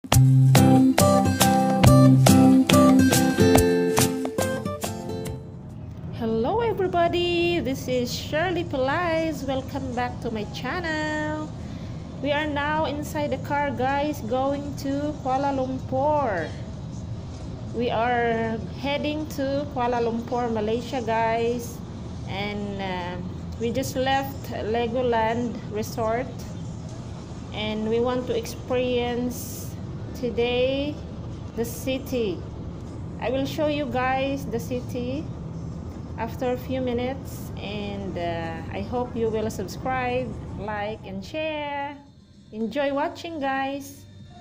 Hello everybody, this is Shirley Pelaez. Welcome back to my channel. We are now inside the car, guys, going to Kuala Lumpur. We are heading to Kuala Lumpur, Malaysia, guys, and we just left Legoland Resort and we want to experience today the city. I will show you guys the city after a few minutes, and I hope you will subscribe, like and share. Enjoy watching, guys.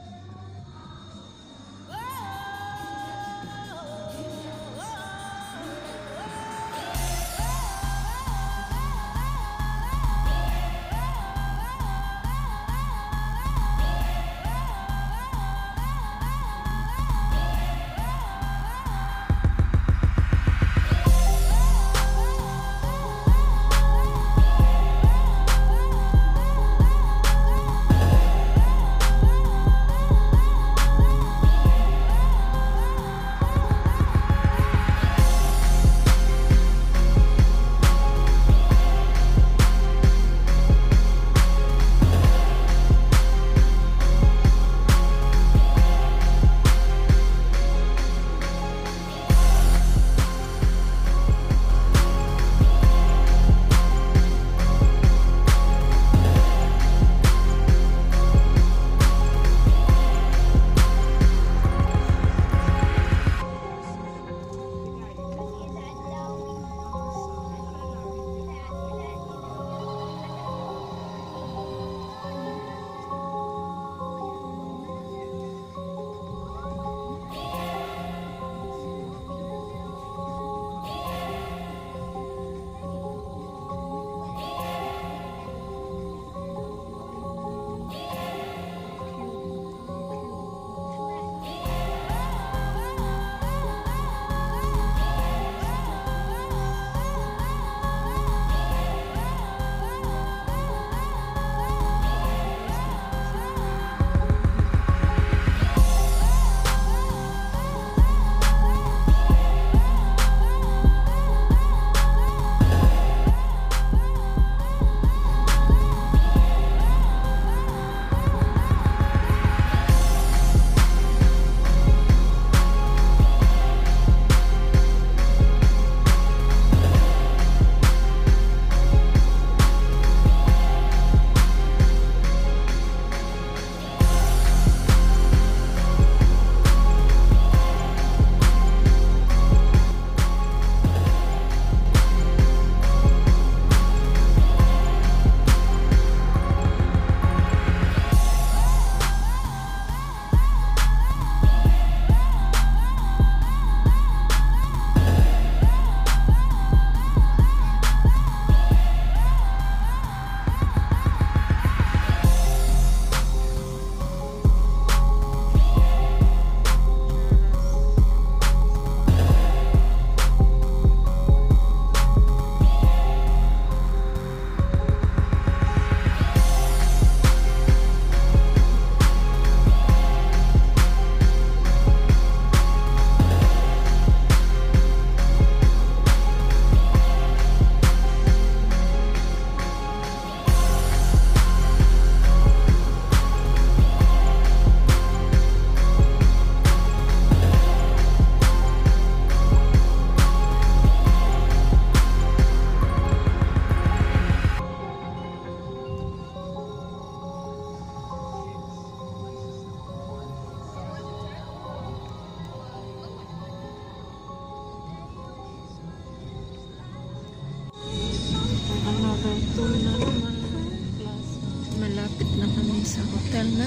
Malapit na kami sa hotel na.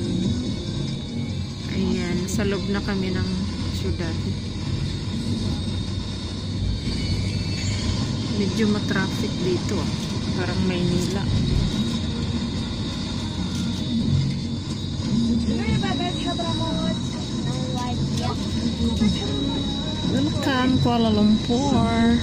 Ayan, sa loob na kami ng syudad. Medyo matraffic dito, parang Maynila. Welcome Kuala Lumpur.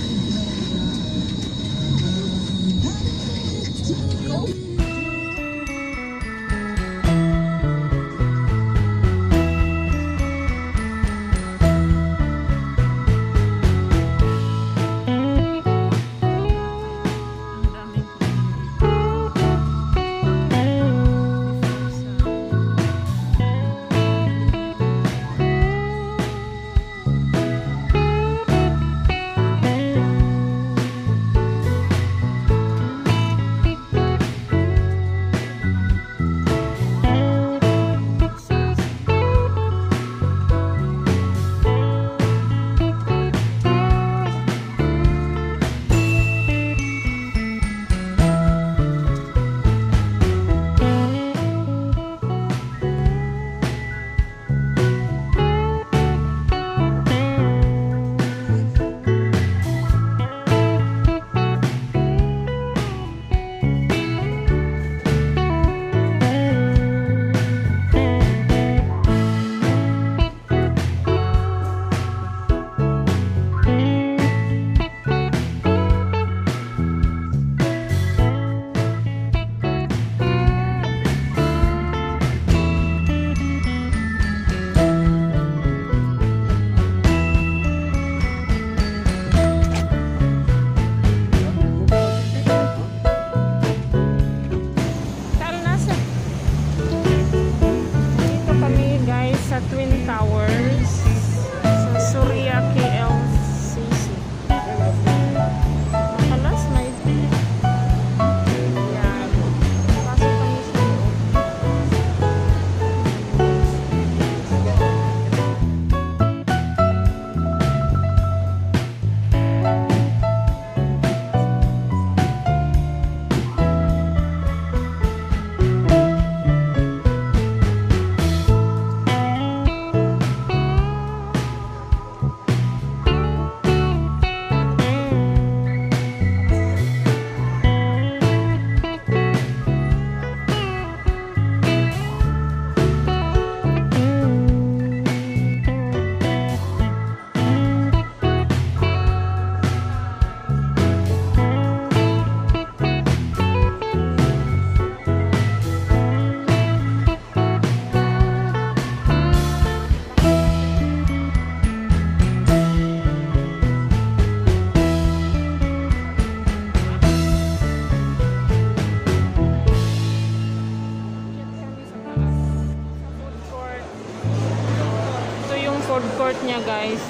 sa Twin Towers sa Surya KLCC. Makalas na ito. Yan. Pasok kami sa loob. Food court niya, guys.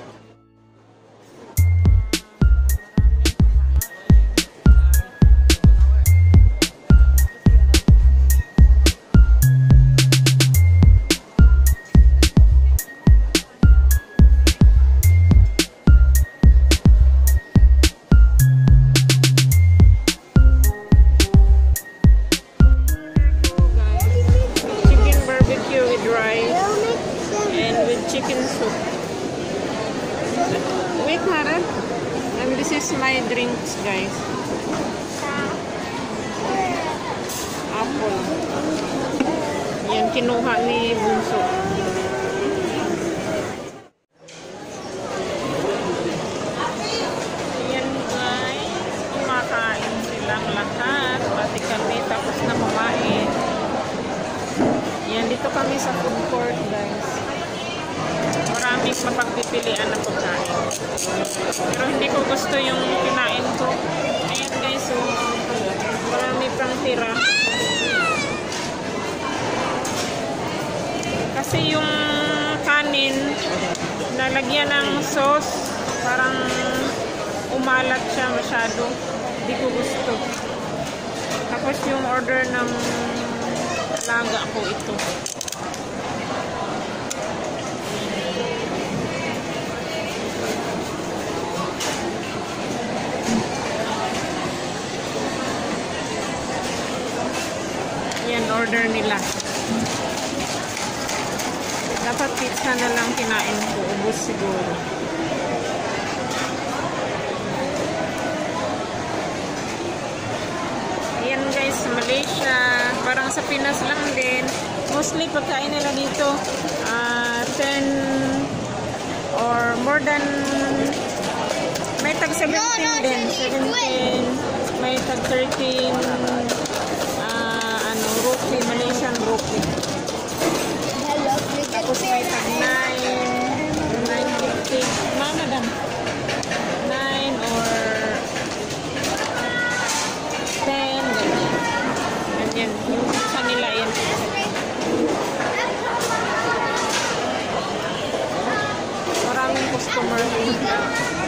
Chicken barbecue with rice and with chicken soup. Wait, Mara. And this is my drinks, guys. Apple. Yan, kinuha ni Bunso. Yan, guys. Kumakain silang lahat. Pati kami tapos na kumain. Yan, dito kami sa food court, guys. Maraming mapagpipilian na pagkain. Pero hindi ko gusto yung kinain ko. Ayan, guys, so marami pang tira. Kasi yung kanin nalagyan ng sauce, parang umalat siya masyado. Hindi ko gusto. Tapos yung order ng alaga ko ito. Yan, order nila. Dapat pizza na lang kinain ko. Ubus siguro. Yan, guys, Malaysia. Parang sa Pinas lang din. Mostly pagkain nila dito 10 or more than, may tag 17 din. 17. May tag 13 rupee, Malaysian rupee. Tapos may tag 9, 9.50. Mana dan? 9 or 10. Ganyan. Yung sa nila yan. Maraming customer.